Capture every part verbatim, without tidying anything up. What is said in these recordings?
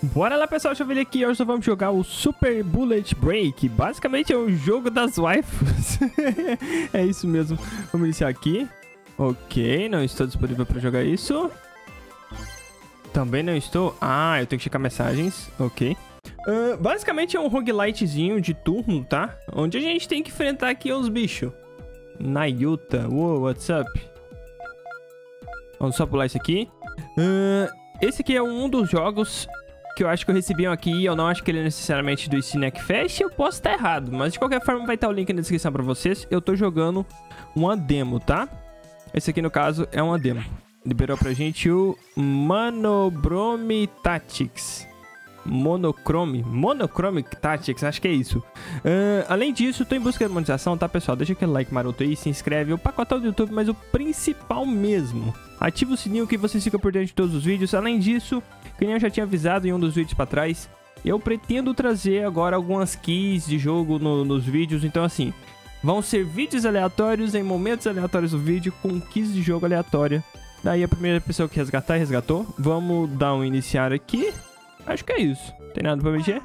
Bora lá, pessoal, deixa eu ver aqui. Hoje nós vamos jogar o Super Bullet Break. Basicamente é o jogo das waifus. É isso mesmo. Vamos iniciar aqui. Ok, não estou disponível para jogar isso. Também não estou. Ah, eu tenho que checar mensagens. Ok. Uh, basicamente é um roguelitezinho de turno, tá? Onde a gente tem que enfrentar aqui os bichos. Nayuta. Uou, what's up? Vamos só pular isso aqui. Uh, esse aqui é um dos jogos que eu acho que eu recebi aqui. Eu não acho que ele é necessariamente do Snack Fest. Eu posso estar errado, mas de qualquer forma vai estar o link na descrição pra vocês. Eu tô jogando uma demo, tá? Esse aqui, no caso, é uma demo. Liberou pra gente o Monobrome Tactics. Monochrome. Monochromic Tactics, acho que é isso. Uh, além disso, tô em busca de monetização, tá, pessoal? Deixa aquele like maroto aí, se inscreve. O pacotão do YouTube, mas o principal mesmo. Ativa o sininho que você fica por dentro de todos os vídeos. Além disso, que nem eu já tinha avisado em um dos vídeos pra trás, eu pretendo trazer agora algumas keys de jogo no, nos vídeos. Então, assim, vão ser vídeos aleatórios em momentos aleatórios do vídeo com keys de jogo aleatória. Daí a primeira pessoa que resgatar, resgatou. Vamos dar um iniciar aqui. Acho que é isso. Tem nada pra mexer?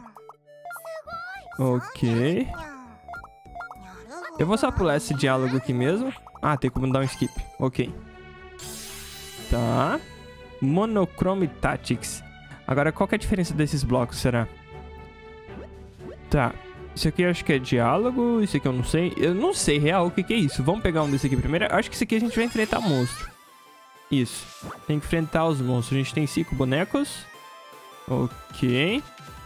Ok. Eu vou só pular esse diálogo aqui mesmo. Ah, tem como dar um skip. Ok. Tá. Monochrome Tactics. Agora, qual que é a diferença desses blocos, será? Tá. Isso aqui eu acho que é diálogo. Isso aqui eu não sei. Eu não sei, real, o que que é isso. Vamos pegar um desse aqui primeiro. Eu acho que isso aqui a gente vai enfrentar monstro. Isso. Tem que enfrentar os monstros. A gente tem cinco bonecos. Ok.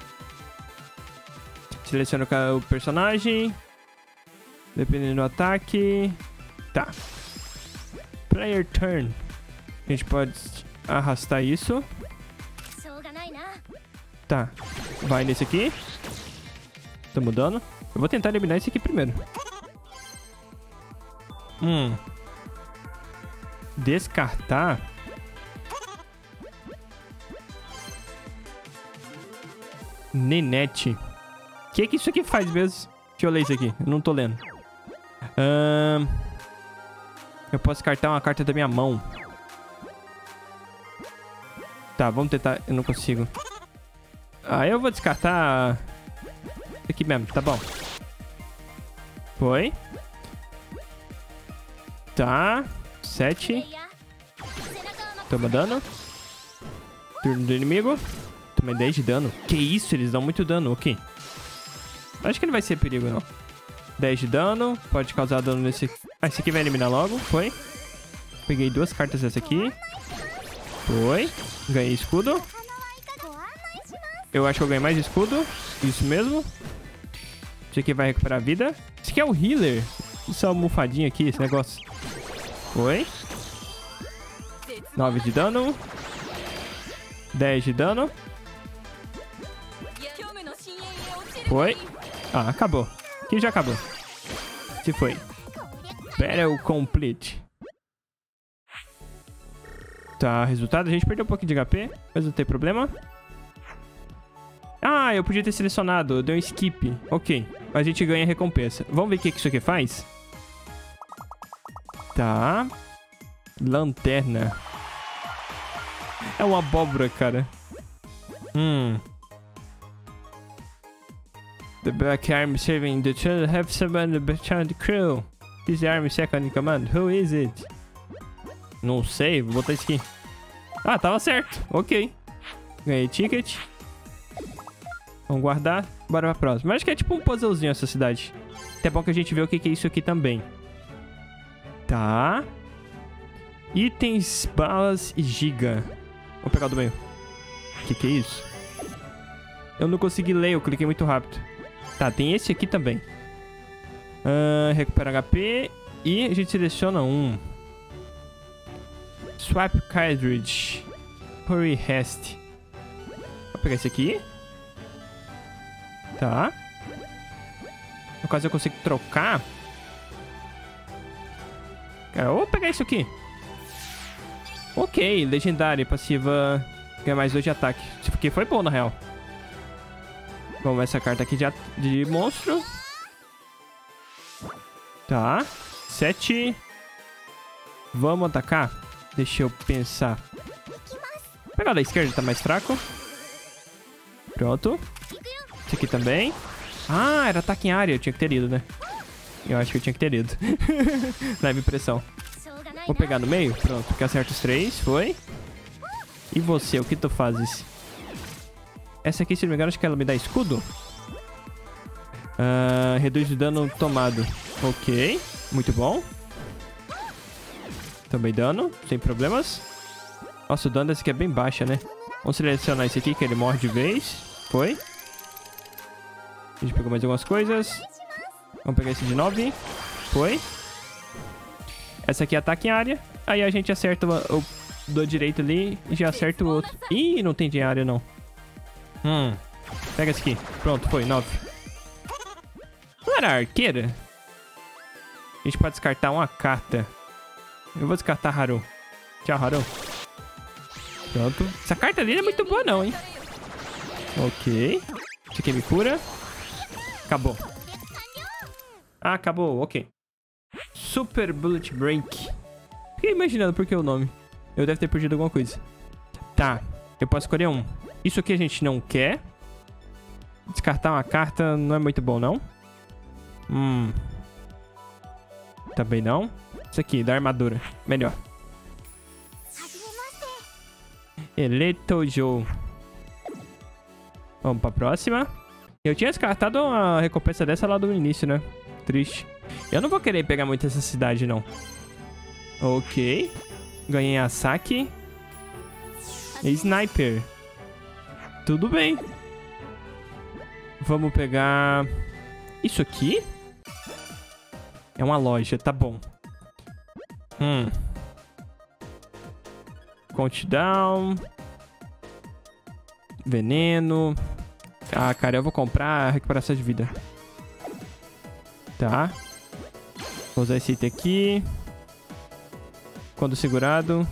Seleciona o personagem. Dependendo do ataque. Tá. Player turn. A gente pode arrastar isso. Tá. Vai nesse aqui. Tô mudando. Eu vou tentar eliminar esse aqui primeiro. Hum. Descartar. Nenete. O que que isso aqui faz mesmo? Deixa eu ler isso aqui. Eu não tô lendo. Um, eu posso descartar uma carta da minha mão. Tá, vamos tentar. Eu não consigo. Ah, eu vou descartar aqui mesmo, tá bom. Foi. Tá. Sete. Toma dano. Turno do inimigo. Toma dez de dano. Que isso? Eles dão muito dano. Ok. Acho que não vai ser perigo, não. dez de dano. Pode causar dano nesse... Ah, esse aqui vai eliminar logo. Foi. Peguei duas cartas dessa aqui. Foi. Ganhei escudo. Eu acho que eu ganhei mais escudo. Isso mesmo. Esse aqui vai recuperar a vida. Esse aqui é o healer. Isso é uma almofadinha aqui, esse negócio. Foi. nove de dano. dez de dano. Foi. Ah, acabou. Aqui já acabou. Se foi. Battle complete. Tá, resultado. A gente perdeu um pouquinho de H P, mas não tem problema. Ah, eu podia ter selecionado. Eu dei um skip. Ok. A gente ganha recompensa. Vamos ver o que isso aqui faz? Tá. Lanterna. É uma abóbora, cara. Hum. The Black Army serving the children have summoned the Bechand crew. This is the Army second in command. Who is it? Não sei, vou botar isso aqui. Ah, tava certo. Ok. Ganhei ticket. Vamos guardar. Bora pra próxima. Mas acho que é tipo um puzzlezinho essa cidade. Até bom que a gente vê o que é isso aqui também. Tá. Itens, balas e giga. Vamos pegar o do meio. O que que é isso? Eu não consegui ler, eu cliquei muito rápido. Tá, tem esse aqui também. Uh, recupera H P. E a gente seleciona um. Swap Cartridge. Hurry Rest. Vou pegar esse aqui. Tá. No caso eu consigo trocar. Eu vou pegar isso aqui. Ok, legendária, passiva. Ganha mais dois de ataque. Isso aqui foi bom, na real. Vamos ver essa carta aqui de, de monstro. Tá. Sete. Vamos atacar? Deixa eu pensar. Vou pegar da esquerda, tá mais fraco. Pronto. Esse aqui também. Ah, era ataque em área. Eu tinha que ter ido, né? Eu acho que eu tinha que ter ido. Leve pressão. Vou pegar no meio. Pronto, que acerta os três. Foi. E você, o que tu fazes? Essa aqui, se não me engano, acho que ela me dá escudo. Uh, reduz o dano tomado. Ok. Muito bom. Também dano. Sem problemas. Nossa, o dano desse aqui é bem baixa, né? Vamos selecionar esse aqui, que ele morre de vez. Foi. A gente pegou mais algumas coisas. Vamos pegar esse de nove. Foi. Essa aqui é ataque em área. Aí a gente acerta o, o do direito ali e já acerta o outro. Ih, não tem de área, não. Hum. Pega esse aqui. Pronto, foi. nove. Não era arqueira? A gente pode descartar uma carta. Eu vou descartar Haru. Tchau, Haru. Pronto. Essa carta ali não é muito boa, não, hein? Ok. Isso aqui me cura. Acabou. Ah, acabou. Ok. Super Bullet Break. Fiquei imaginando por que o nome. Eu deve ter perdido alguma coisa. Tá. Eu posso escolher um. Isso aqui a gente não quer. Descartar uma carta não é muito bom, não. Hum. Também não. Isso aqui, da armadura. Melhor. Eletojo. Vamos pra próxima. Eu tinha descartado uma recompensa dessa lá do início, né? Triste. Eu não vou querer pegar muito essa cidade, não. Ok. Ganhei a saque. Sniper. Tudo bem. Vamos pegar... Isso aqui? É uma loja, tá bom. Hum. Countdown. Veneno. Ah, cara, eu vou comprar a recuperação de vida. Tá. Vou usar esse item aqui. Quando segurado.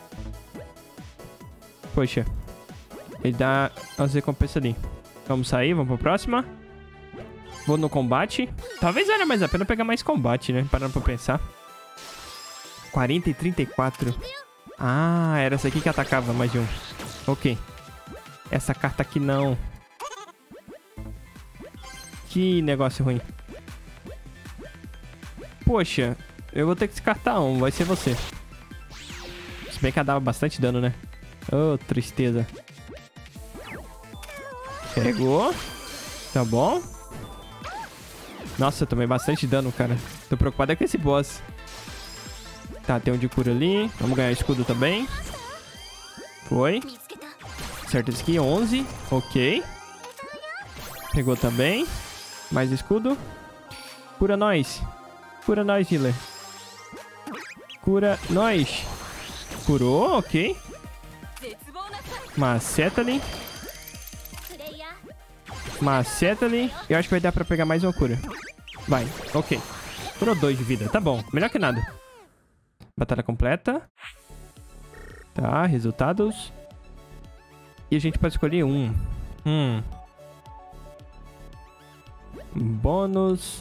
Poxa. Ele dá as recompensas ali. Vamos sair, vamos pra próxima. Vou no combate. Talvez valha mais a pena pegar mais combate, né? Parando pra pensar. quarenta e trinta e quatro. Ah, era essa aqui que atacava mais de um. Ok. Essa carta aqui não. Que negócio ruim. Poxa, eu vou ter que descartar um. Vai ser você. Se bem que ela dava bastante dano, né? Oh, tristeza. Pegou. Tá bom. Nossa, eu tomei bastante dano, cara. Tô preocupado é com esse boss. Tá, tem um de cura ali. Vamos ganhar escudo também. Foi. Certo, esse aqui, onze. Ok. Pegou também. Mais escudo. Cura nós. Cura nós, healer. Cura nós. Curou, ok. Maceta ali. Maceta ali. Eu acho que vai dar pra pegar mais uma cura. Vai, ok. Curou dois de vida, tá bom. Melhor que nada. Batalha completa. Tá, resultados. E a gente pode escolher um. Hum. Bônus.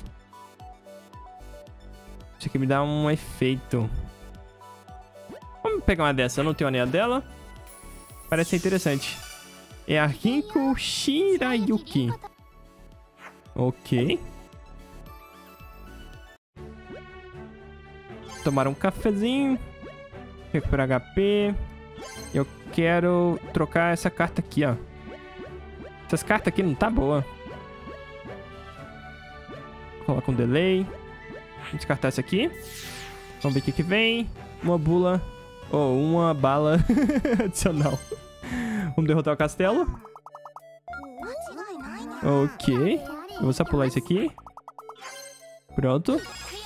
Isso aqui me dá um efeito. Vamos pegar uma dessa. Eu não tenho a anel dela. Parece ser interessante. É a Rinko Shirayuki. Ok. Tomar um cafezinho. Recuperar H P. Eu quero trocar essa carta aqui, ó. Essas cartas aqui não tá boa. Coloca um delay. Vou descartar essa aqui. Vamos ver o que que vem. Uma bula. Ou oh, uma bala adicional. Vamos derrotar o castelo. Ok. Eu vou só pular isso aqui. Pronto.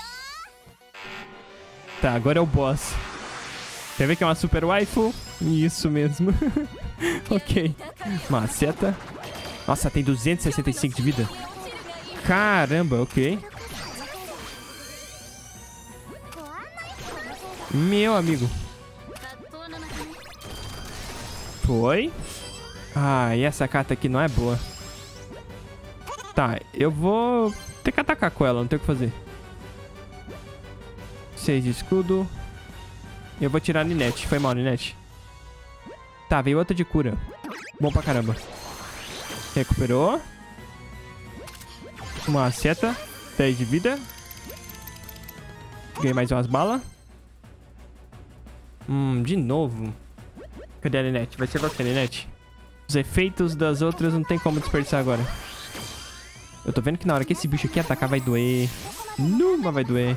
Tá, agora é o boss. Quer ver que é uma super waifu? Isso mesmo. Ok. Maceta. Nossa, tem duzentos e sessenta e cinco de vida. Caramba, ok. Meu amigo. Foi. Ah, e essa carta aqui não é boa. Tá, eu vou ter que atacar com ela, não tem o que fazer. seis de escudo. Eu vou tirar a Ninette. Foi mal, Ninette. Tá, veio outra de cura. Bom pra caramba. Recuperou. Uma seta. dez de vida. Ganhei mais umas balas. Hum, de novo. Cadê a Ninette? Vai ser você, Ninette. Os efeitos das outras não tem como desperdiçar agora. Eu tô vendo que na hora que esse bicho aqui atacar vai doer. Numa vai doer.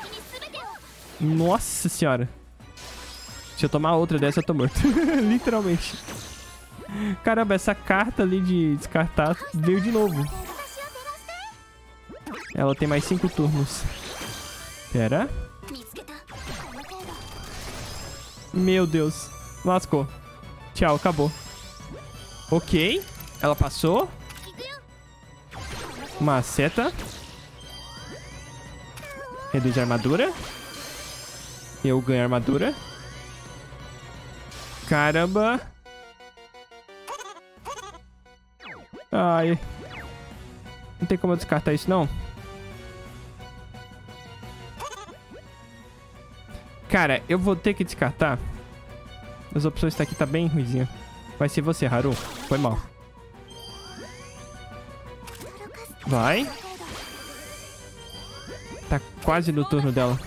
Nossa senhora. Se eu tomar outra dessa, eu tô morto. Literalmente. Caramba, essa carta ali de descartar veio de novo. Ela tem mais cinco turnos. Pera. Meu Deus. Lascou. Tchau, acabou. Ok. Ela passou. Uma seta. Reduz a armadura. Eu ganho armadura. Caramba. Ai. Não tem como eu descartar isso, não. Cara, eu vou ter que descartar. As opções tá aqui, tá bem ruizinha. Vai ser você, Haru. Foi mal. Vai. Tá quase no turno dela.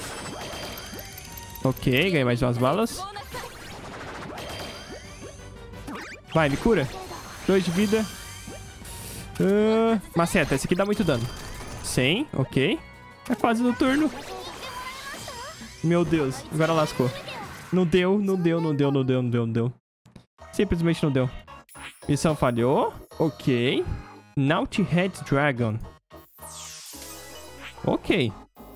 Ok, ganhei mais umas balas. Vai, me cura. Dois de vida. Uh, maceta, esse aqui dá muito dano. cem, ok. É quase no turno. Meu Deus, agora lascou. Não deu, não deu, não deu, não deu, não deu, não deu. Simplesmente não deu. Missão falhou. Ok. Naughty Head Dragon. Ok.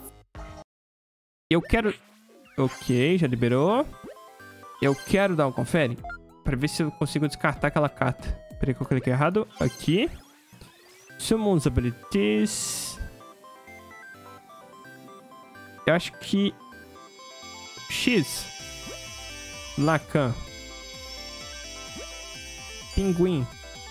Eu quero... Ok, já liberou. Eu quero dar um confere. Pra ver se eu consigo descartar aquela carta. Peraí que eu cliquei errado. Aqui. Summons Abilities. Eu acho que... X. Lacan. Pinguim.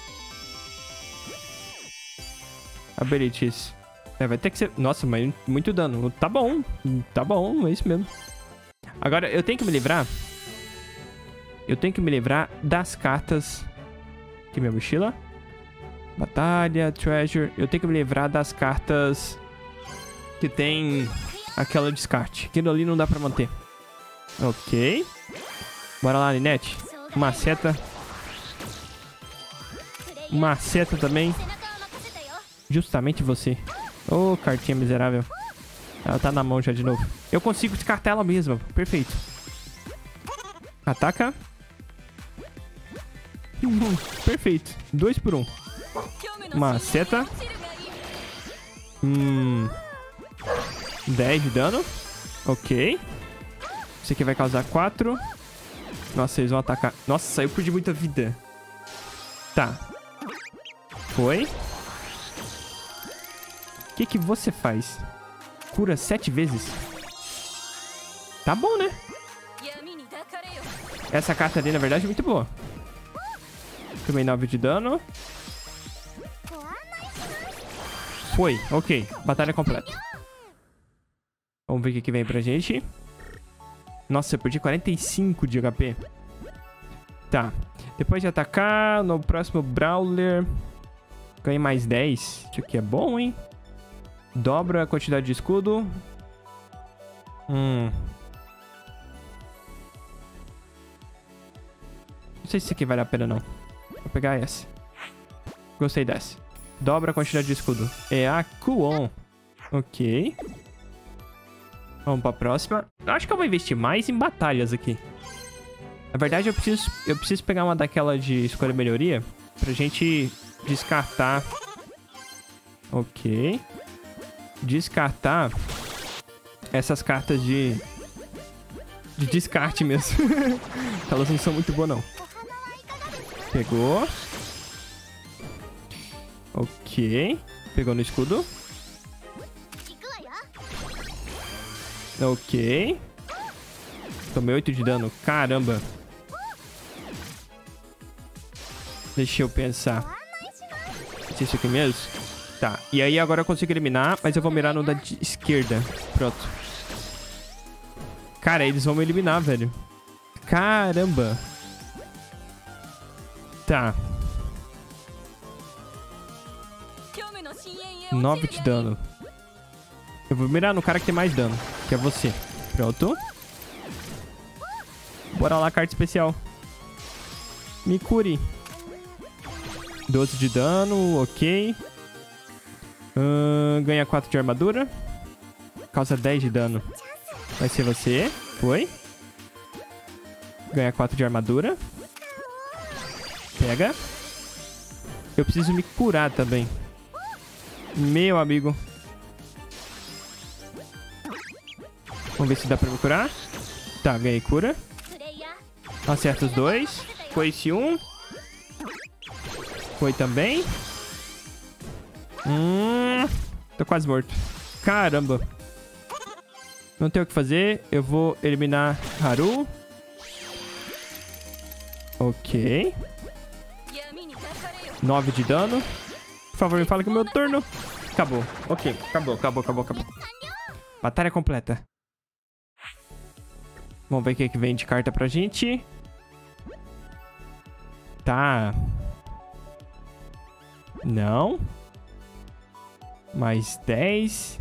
Abilities. É, vai ter que ser... Nossa, mas muito dano. Tá bom. Tá bom, é isso mesmo. Agora, eu tenho que me livrar... Eu tenho que me livrar das cartas... Aqui minha mochila. Batalha, Treasure. Eu tenho que me livrar das cartas... Que tem... Aquela descarte. Aquilo ali não dá pra manter. Ok. Bora lá, Ninette. Uma seta. Uma seta também. Justamente você. Ô, oh, cartinha miserável. Ela tá na mão já de novo. Eu consigo descartar ela mesma. Perfeito. Ataca. Uhum, perfeito. Dois por um. Uma seta. Hum. dez de dano. Ok. Isso aqui vai causar quatro. Nossa, eles vão atacar. Nossa, eu perdi muita vida. Tá. Foi. O que que você faz? Cura sete vezes? Tá bom, né? Essa carta ali, na verdade, é muito boa. Tomei nove de dano. Foi, ok. Batalha completa. Vamos ver o que, que vem pra gente. Nossa, eu perdi quarenta e cinco de H P. Tá. Depois de atacar, no próximo Brawler... Ganhei mais dez. Isso aqui é bom, hein? Dobra a quantidade de escudo. Hum. Não sei se isso aqui vale a pena, não. Vou pegar essa. Gostei dessa. Dobra a quantidade de escudo. É a Kuon. Ok. Vamos pra próxima. Eu acho que eu vou investir mais em batalhas aqui. Na verdade, eu preciso, eu preciso pegar uma daquela de escolha melhoria pra gente descartar. Ok. Descartar essas cartas de... De descarte mesmo. Elas não são muito boas, não. Pegou. Ok. Pegou no escudo. Ok. Tomei oito de dano. Caramba. Deixa eu pensar. É isso aqui mesmo? Tá. E aí agora eu consigo eliminar, mas eu vou mirar no da esquerda. Pronto. Cara, eles vão me eliminar, velho. Caramba. Tá. nove de dano. Eu vou mirar no cara que tem mais dano, que é você. Pronto. Bora lá, carta especial. Me cure. doze de dano, ok. Uh, ganha quatro de armadura. Causa dez de dano. Vai ser você. Foi. Ganha quatro de armadura. Pega. Eu preciso me curar também. Meu amigo. Vamos ver se dá pra me curar. Tá, ganhei cura. Acerta os dois. Foi esse um. Foi também. Hum, tô quase morto. Caramba. Não tem o que fazer. Eu vou eliminar Haru. Ok. nove de dano. Por favor, me fala que é o meu turno. Acabou. Ok. Acabou, acabou, acabou, acabou. Batalha completa. Vamos ver o que, que vem de carta pra gente. Tá. Não. Mais dez.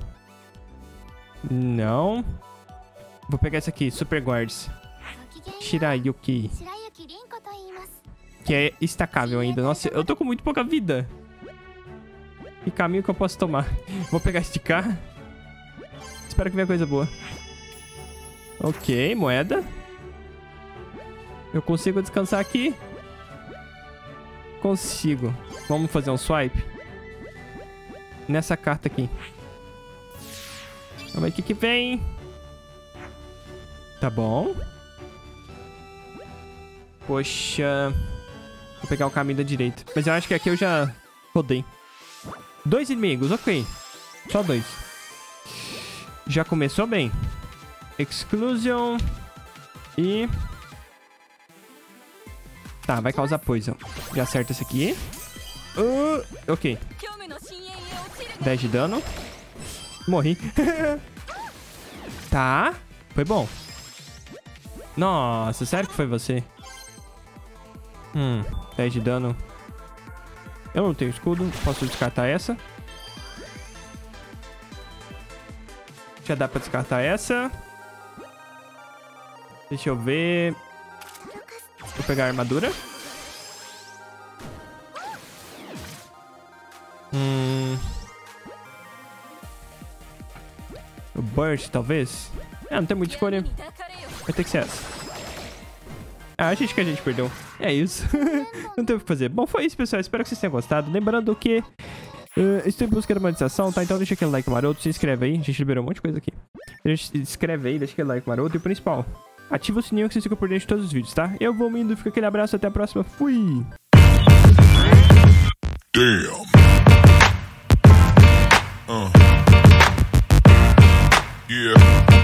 Não. Vou pegar essa aqui, Super Guards. Shirayuki. Que é estacável ainda. Nossa, eu tô com muito pouca vida. Que caminho que eu posso tomar? Vou pegar este carro. Espero que venha coisa boa. Ok, moeda. Eu consigo descansar aqui? Consigo. Vamos fazer um swipe? Nessa carta aqui. Vamos ver o que que vem. Tá bom. Poxa. Vou pegar o caminho da direita. Mas eu acho que aqui eu já rodei. Dois inimigos, ok. Só dois. Já começou bem. Exclusion. E... Tá, vai causar poison. Já acerta esse aqui. Uh, ok. dez de dano. Morri. Tá. Foi bom. Nossa, sério que foi você? Hum, dez de dano. Eu não tenho escudo. Posso descartar essa. Já dá pra descartar essa. Deixa eu ver. Vou pegar a armadura. Hum. O Burst, talvez? É, não tem muita escolha. Vai ter que ser essa. Ah, acho que a gente perdeu. É isso. Não tem o que fazer. Bom, foi isso, pessoal. Espero que vocês tenham gostado. Lembrando que uh, estou em busca de monetização, tá? Então deixa aquele like maroto, se inscreve aí. A gente liberou um monte de coisa aqui. Se inscreve aí, deixa aquele like maroto. E o principal, ativa o sininho que vocês ficam por dentro de todos os vídeos, tá? Eu vou indo, fica aquele abraço, até a próxima. Fui! Damn. Uh. Yeah.